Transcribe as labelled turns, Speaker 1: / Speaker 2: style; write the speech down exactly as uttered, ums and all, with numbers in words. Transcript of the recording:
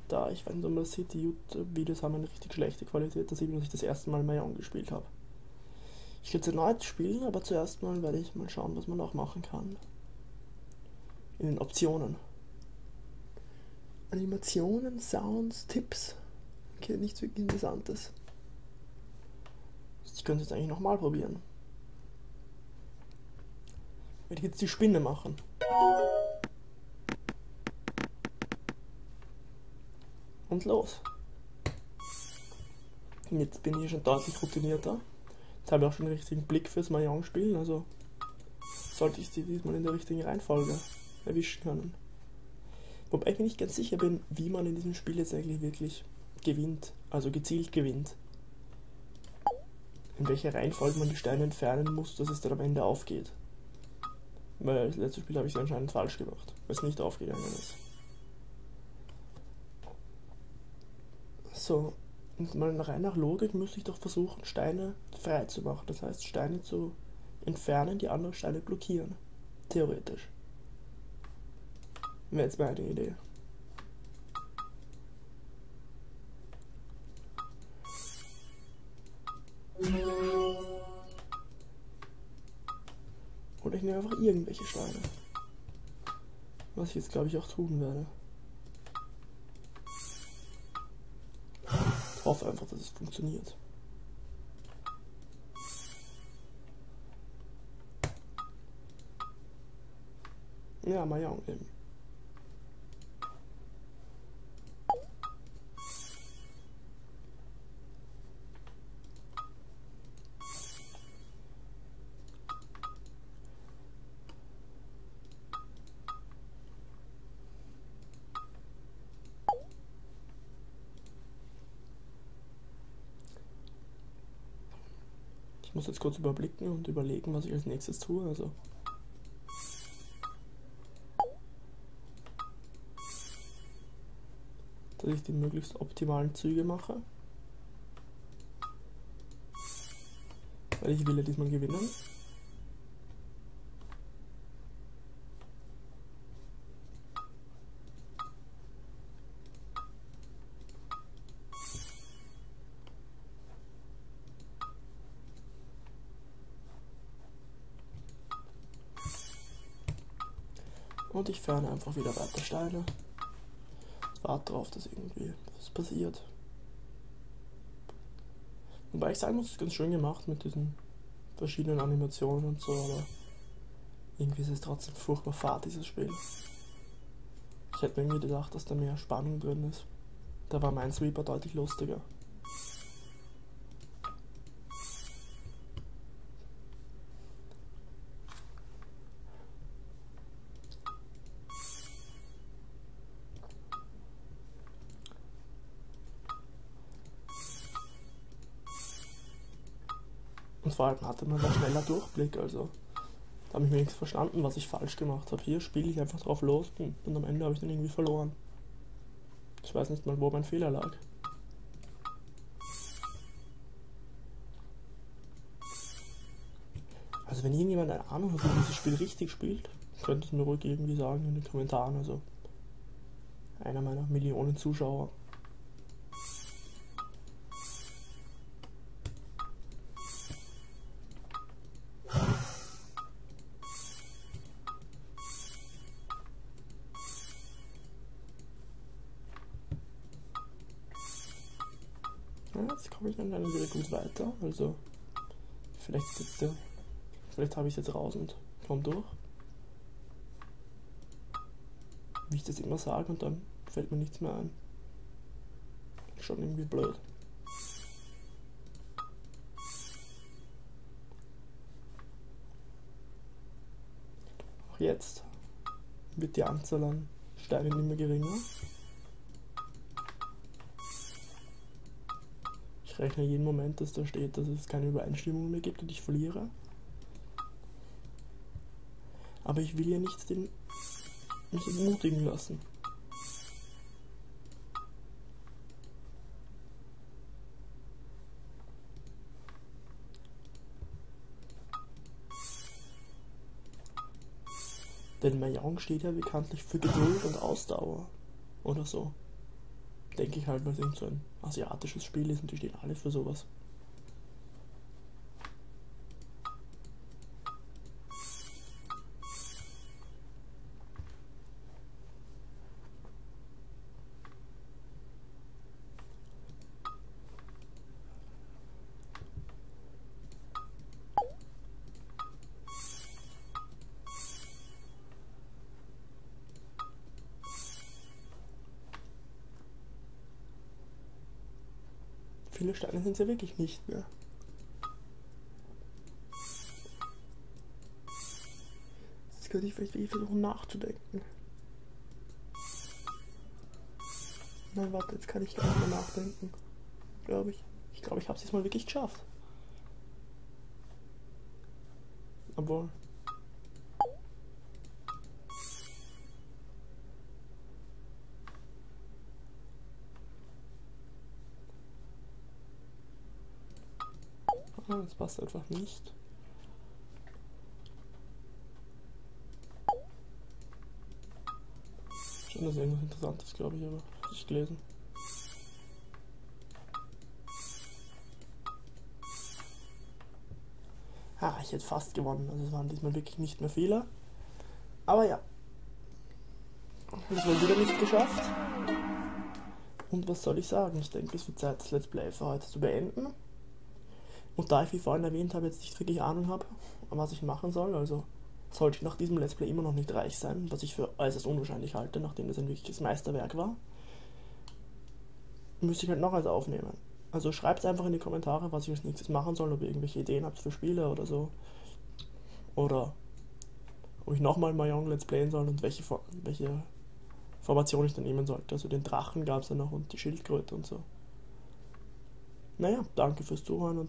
Speaker 1: da, ich weiß nicht, ob man das sieht, die YouTube-Videos haben eine richtig schlechte Qualität, da sieht man, dass ich das erste Mal Mahjong gespielt habe. Ich werde es erneut spielen, aber zuerst mal werde ich mal schauen, was man auch machen kann. In den Optionen. Animationen, Sounds, Tipps. Okay, nichts wirklich Interessantes. Ich könnte es jetzt eigentlich nochmal probieren. Werde ich jetzt die Spinne machen. Und los. Und jetzt bin ich schon deutlich routinierter. Jetzt habe ich auch schon den richtigen Blick fürs Mahjong spielen, also sollte ich sie diesmal in der richtigen Reihenfolge erwischen können. Wobei ich mir nicht ganz sicher bin, wie man in diesem Spiel jetzt eigentlich wirklich gewinnt, also gezielt gewinnt. In welcher Reihenfolge man die Steine entfernen muss, dass es dann am Ende aufgeht. Weil das letzte Spiel habe ich es anscheinend falsch gemacht, weil es nicht aufgegangen ist. So, und mal rein nach Logik müsste ich doch versuchen, Steine frei zu machen. Das heißt, Steine zu entfernen, die andere Steine blockieren. Theoretisch. Wäre jetzt meine Idee. Oder ich nehme einfach irgendwelche Steine. Was ich jetzt, glaube ich, auch tun werde. Ich hoffe einfach, dass es funktioniert. Ja, Mahjong eben. Ich muss jetzt kurz überblicken und überlegen, was ich als nächstes tue. Also dass ich die möglichst optimalen Züge mache. Weil ich will ja diesmal gewinnen. Und ich ferne einfach wieder weiter Steine. Warte darauf, dass irgendwie was passiert. Wobei ich sagen muss, es ist ganz schön gemacht mit diesen verschiedenen Animationen und so, aber irgendwie ist es trotzdem furchtbar fad, dieses Spiel. Ich hätte mir irgendwie gedacht, dass da mehr Spannung drin ist. Da war mein Sweeper deutlich lustiger. Und vor allem hatte man einen schneller Durchblick, also da habe ich wenigstens verstanden, was ich falsch gemacht habe. Hier spiele ich einfach drauf los und am Ende habe ich dann irgendwie verloren. Ich weiß nicht mal, wo mein Fehler lag. Also wenn irgendjemand eine Ahnung hat, wie dieses Spiel richtig spielt, könnt es mir ruhig irgendwie sagen in den Kommentaren. Also einer meiner Millionen Zuschauer. Ja, jetzt komme ich dann wieder gut weiter. Also vielleicht ist jetzt der, vielleicht habe ich es jetzt raus und komme durch. Wie ich das immer sage und dann fällt mir nichts mehr ein. Schon irgendwie blöd. Auch jetzt wird die Anzahl an Steinen immer geringer. Ich rechne jeden Moment, dass da steht, dass es keine Übereinstimmung mehr gibt und ich verliere. Aber ich will ja nicht den, mich entmutigen lassen. Denn Mahjong steht ja bekanntlich für Geduld und Ausdauer. Oder so. denke ich halt, weil es irgend so ein asiatisches Spiel ist und die stehen alle für sowas. Viele Steine sind es ja wirklich nicht mehr. Jetzt könnte ich vielleicht wirklich versuchen nachzudenken. Nein, warte, jetzt kann ich gar nicht mehr nachdenken. Glaube ich. Ich glaube, ich habe es jetzt mal wirklich geschafft. Obwohl. Das passt einfach nicht. Schon das ist irgendwas Interessantes, glaube ich, aber nicht gelesen. Ha, ich hätte fast gewonnen. Also es waren diesmal wirklich nicht mehr viele. Aber ja. Das war wieder nicht geschafft. Und was soll ich sagen? Ich denke, es wird Zeit, das Let's Play für heute zu beenden. Und da ich, wie vorhin erwähnt habe, jetzt nicht wirklich Ahnung habe, was ich machen soll, also sollte ich nach diesem Let's Play immer noch nicht reich sein, was ich für äußerst unwahrscheinlich halte, nachdem das ein wirkliches Meisterwerk war, müsste ich halt noch eins aufnehmen. Also schreibt einfach in die Kommentare, was ich als nächstes machen soll, ob ihr irgendwelche Ideen habt für Spiele oder so. Oder ob ich nochmal Mahjong Let's Playen soll und welche, welche Formation ich dann nehmen sollte. Also den Drachen gab es ja noch und die Schildkröte und so. Naja, danke fürs Zuhören und